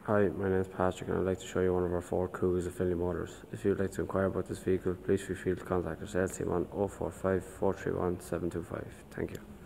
Hi, my name is Patrick and I'd like to show you one of our Ford Cougars of Finlay Motors. If you'd like to inquire about this vehicle, please feel free to contact our sales team on 045 431 725. Thank you.